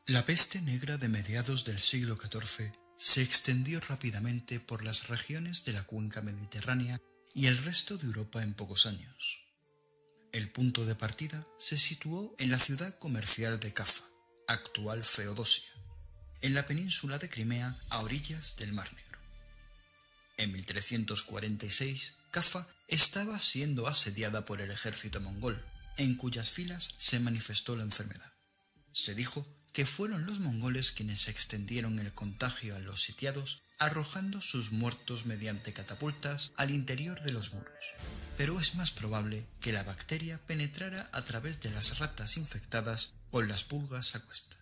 La peste negra de mediados del siglo XIV se extendió rápidamente por las regiones de la cuenca mediterránea y el resto de Europa en pocos años. El punto de partida se situó en la ciudad comercial de Cafa, actual Feodosia, en la península de Crimea a orillas del Mar Negro. En 1346, Cafa estaba siendo asediada por el ejército mongol, en cuyas filas se manifestó la enfermedad. Se dijo que fueron los mongoles quienes extendieron el contagio a los sitiados, arrojando sus muertos mediante catapultas al interior de los muros. Pero es más probable que la bacteria penetrara a través de las ratas infectadas con las pulgas a cuestas.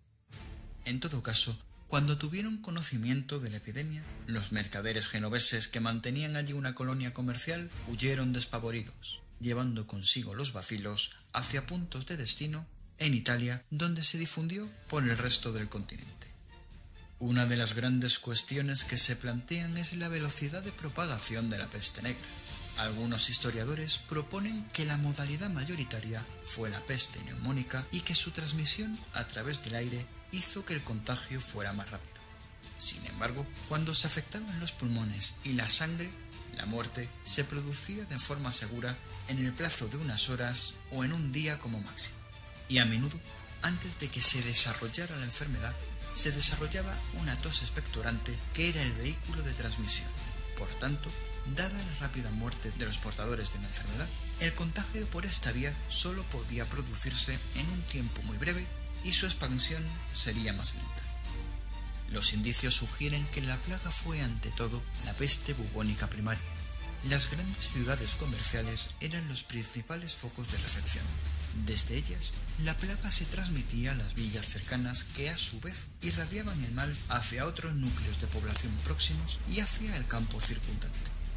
En todo caso, cuando tuvieron conocimiento de la epidemia, los mercaderes genoveses que mantenían allí una colonia comercial huyeron despavoridos, llevando consigo los bacilos hacia puntos de destino en Italia, donde se difundió por el resto del continente. Una de las grandes cuestiones que se plantean es la velocidad de propagación de la peste negra. Algunos historiadores proponen que la modalidad mayoritaria fue la peste neumónica y que su transmisión a través del aire hizo que el contagio fuera más rápido. Sin embargo, cuando se afectaban los pulmones y la sangre, la muerte se producía de forma segura en el plazo de unas horas o en un día como máximo. Y a menudo, antes de que se desarrollara la enfermedad, se desarrollaba una tos expectorante que era el vehículo de transmisión. Por tanto, dada la rápida muerte de los portadores de la enfermedad, el contagio por esta vía solo podía producirse en un tiempo muy breve y su expansión sería más lenta. Los indicios sugieren que la plaga fue ante todo la peste bubónica primaria. Las grandes ciudades comerciales eran los principales focos de recepción. Desde ellas, la plaga se transmitía a las villas cercanas que a su vez irradiaban el mal hacia otros núcleos de población próximos y hacia el campo circundante.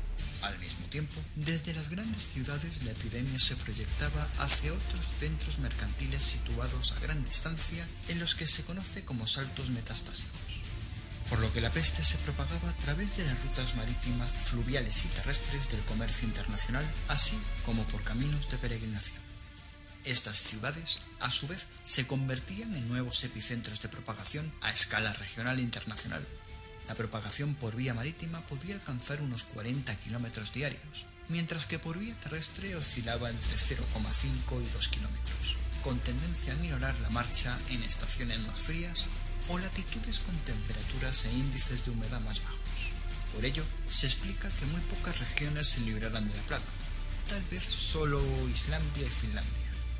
Al mismo tiempo, desde las grandes ciudades la epidemia se proyectaba hacia otros centros mercantiles situados a gran distancia en los que se conoce como saltos metastásicos, por lo que la peste se propagaba a través de las rutas marítimas, fluviales y terrestres del comercio internacional, así como por caminos de peregrinación. Estas ciudades, a su vez, se convertían en nuevos epicentros de propagación a escala regional e internacional. La propagación por vía marítima podía alcanzar unos 40 kilómetros diarios, mientras que por vía terrestre oscilaba entre 0,5 y 2 kilómetros, con tendencia a minorar la marcha en estaciones más frías o latitudes con temperaturas e índices de humedad más bajos. Por ello, se explica que muy pocas regiones se libraran de la plaga, tal vez solo Islandia y Finlandia.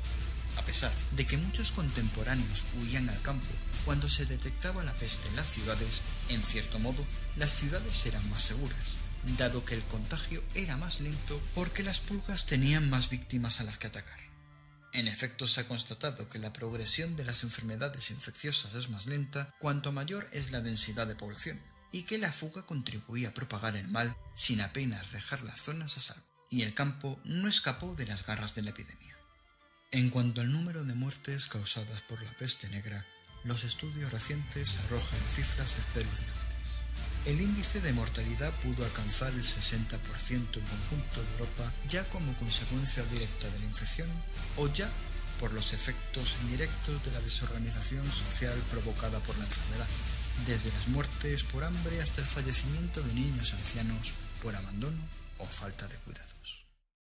A pesar de que muchos contemporáneos huían al campo cuando se detectaba la peste en las ciudades, en cierto modo, las ciudades eran más seguras, dado que el contagio era más lento porque las pulgas tenían más víctimas a las que atacar. En efecto, se ha constatado que la progresión de las enfermedades infecciosas es más lenta cuanto mayor es la densidad de población, y que la fuga contribuía a propagar el mal sin apenas dejar las zonas a salvo, y el campo no escapó de las garras de la epidemia. En cuanto al número de muertes causadas por la peste negra, los estudios recientes arrojan cifras espeluznantes. El índice de mortalidad pudo alcanzar el 60% en conjunto de Europa ya como consecuencia directa de la infección o ya por los efectos indirectos de la desorganización social provocada por la enfermedad, desde las muertes por hambre hasta el fallecimiento de niños ancianos por abandono o falta de cuidados.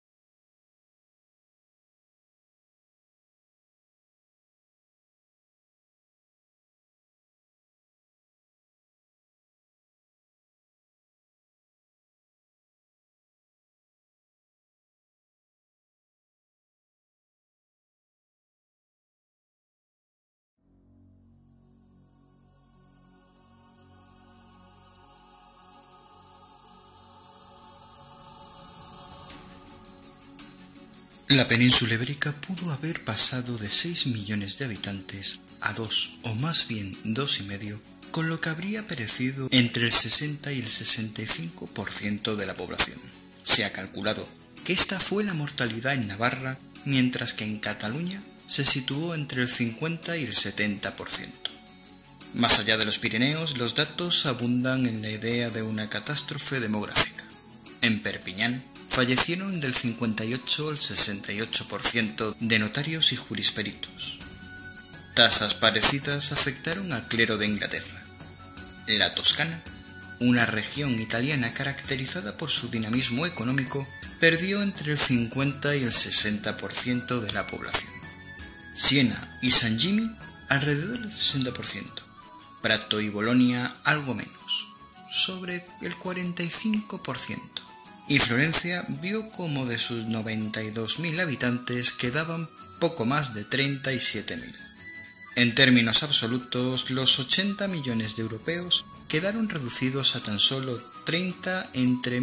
La península ibérica pudo haber pasado de 6 millones de habitantes a 2 o más bien 2,5, con lo que habría perecido entre el 60 y el 65% de la población. Se ha calculado que esta fue la mortalidad en Navarra, mientras que en Cataluña se situó entre el 50 y el 70%. Más allá de los Pirineos, los datos abundan en la idea de una catástrofe demográfica. En Perpiñán fallecieron del 58 al 68% de notarios y jurisperitos. Tasas parecidas afectaron al clero de Inglaterra. La Toscana, una región italiana caracterizada por su dinamismo económico, perdió entre el 50 y el 60% de la población. Siena y San Gimi alrededor del 60%, Prato y Bolonia algo menos, sobre el 45%, y Florencia vio como de sus 92.000 habitantes quedaban poco más de 37.000. En términos absolutos, los 80 millones de europeos quedaron reducidos a tan solo 30 entre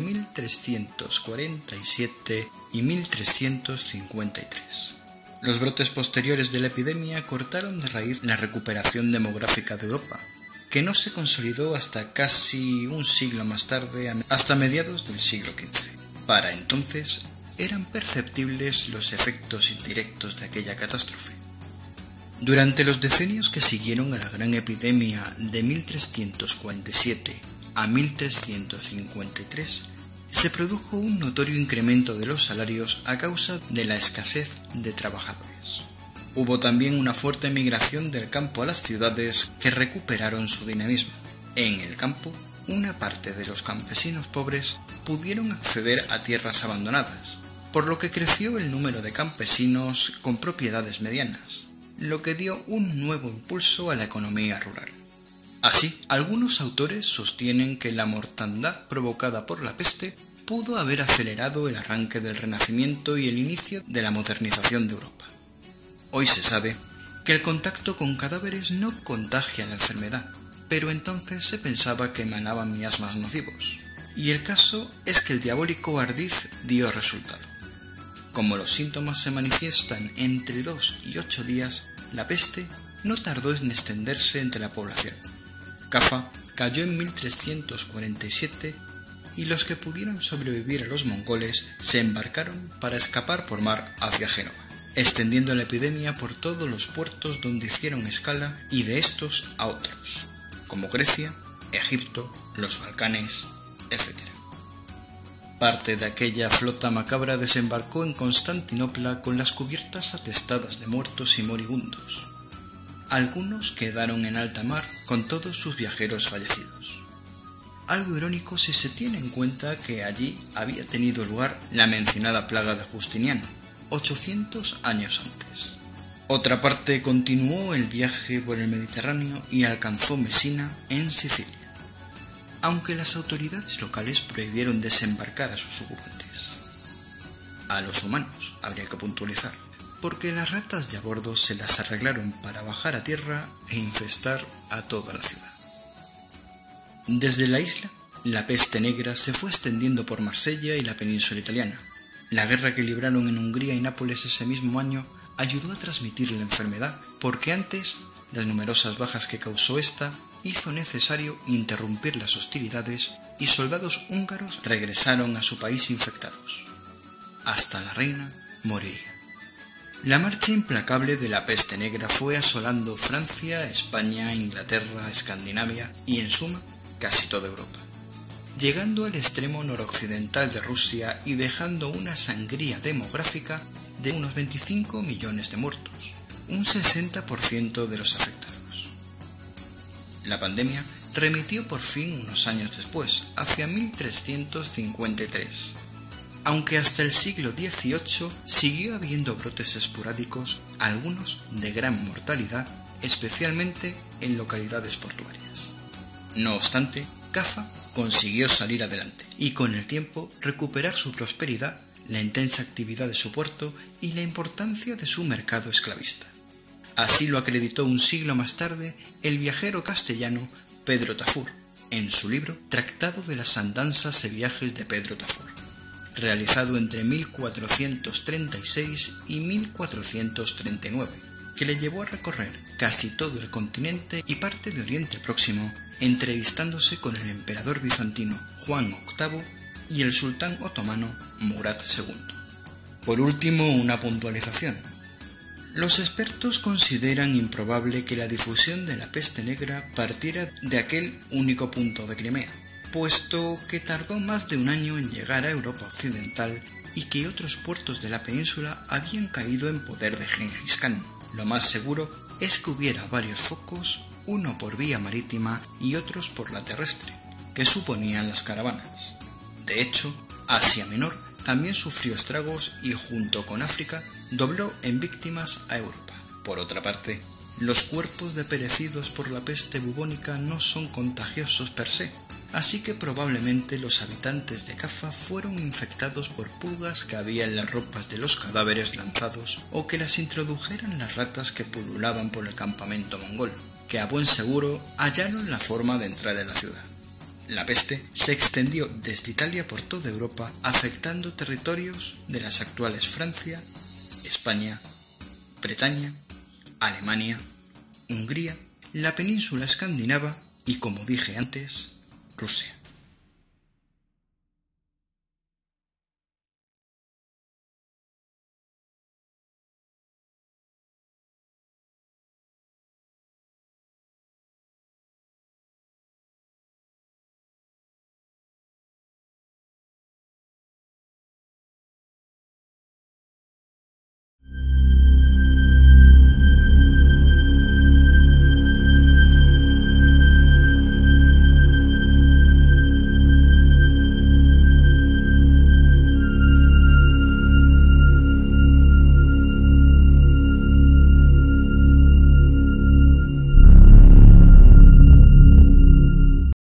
1347 y 1353. Los brotes posteriores de la epidemia cortaron de raíz la recuperación demográfica de Europa, que no se consolidó hasta casi un siglo más tarde, hasta mediados del siglo XV. Para entonces eran perceptibles los efectos indirectos de aquella catástrofe. Durante los decenios que siguieron a la gran epidemia de 1347 a 1353, se produjo un notorio incremento de los salarios a causa de la escasez de trabajadores. Hubo también una fuerte migración del campo a las ciudades que recuperaron su dinamismo. En el campo, una parte de los campesinos pobres pudieron acceder a tierras abandonadas, por lo que creció el número de campesinos con propiedades medianas, lo que dio un nuevo impulso a la economía rural. Así, algunos autores sostienen que la mortandad provocada por la peste pudo haber acelerado el arranque del Renacimiento y el inicio de la modernización de Europa. Hoy se sabe que el contacto con cadáveres no contagia la enfermedad, pero entonces se pensaba que emanaban miasmas nocivos, y el caso es que el diabólico ardid dio resultado. Como los síntomas se manifiestan entre 2 y 8 días, la peste no tardó en extenderse entre la población. Cafa cayó en 1347 y los que pudieron sobrevivir a los mongoles se embarcaron para escapar por mar hacia Génova, extendiendo la epidemia por todos los puertos donde hicieron escala y de estos a otros, como Grecia, Egipto, los Balcanes, etc. Parte de aquella flota macabra desembarcó en Constantinopla con las cubiertas atestadas de muertos y moribundos. Algunos quedaron en alta mar con todos sus viajeros fallecidos. Algo irónico si se tiene en cuenta que allí había tenido lugar la mencionada plaga de Justiniano, 800 años antes. Otra parte continuó el viaje por el Mediterráneo y alcanzó Mesina, en Sicilia, aunque las autoridades locales prohibieron desembarcar a sus ocupantes. A los humanos, habría que puntualizar, porque las ratas de a bordo se las arreglaron para bajar a tierra e infestar a toda la ciudad. Desde la isla, la peste negra se fue extendiendo por Marsella y la península italiana. La guerra que libraron en Hungría y Nápoles ese mismo año ayudó a transmitir la enfermedad, porque antes las numerosas bajas que causó esta hizo necesario interrumpir las hostilidades y soldados húngaros regresaron a su país infectados. Hasta la reina moriría. La marcha implacable de la peste negra fue asolando Francia, España, Inglaterra, Escandinavia y, en suma, casi toda Europa, llegando al extremo noroccidental de Rusia y dejando una sangría demográfica de unos 25 millones de muertos, un 60% de los afectados. La pandemia remitió por fin unos años después, hacia 1353, aunque hasta el siglo XVIII siguió habiendo brotes esporádicos, algunos de gran mortalidad, especialmente en localidades portuarias. No obstante, Cafa consiguió salir adelante y con el tiempo recuperar su prosperidad, la intensa actividad de su puerto y la importancia de su mercado esclavista. Así lo acreditó un siglo más tarde el viajero castellano Pedro Tafur, en su libro Tratado de las andanzas y viajes de Pedro Tafur, realizado entre 1436 y 1439, que le llevó a recorrer casi todo el continente y parte de Oriente Próximo, entrevistándose con el emperador bizantino Juan VIII y el sultán otomano Murat II. Por último, una puntualización. Los expertos consideran improbable que la difusión de la peste negra partiera de aquel único punto de Crimea, puesto que tardó más de un año en llegar a Europa occidental y que otros puertos de la península habían caído en poder de Gengis Khan. Lo más seguro es que hubiera varios focos, uno por vía marítima y otros por la terrestre, que suponían las caravanas. De hecho, Asia Menor también sufrió estragos y junto con África dobló en víctimas a Europa. Por otra parte, los cuerpos de perecidos por la peste bubónica no son contagiosos per se, así que probablemente los habitantes de Cafa fueron infectados por pulgas que había en las ropas de los cadáveres lanzados o que las introdujeran las ratas que pululaban por el campamento mongol, que a buen seguro hallaron la forma de entrar en la ciudad. La peste se extendió desde Italia por toda Europa, afectando territorios de las actuales Francia, España, Bretaña, Alemania, Hungría, la península escandinava y, como dije antes, Rusia.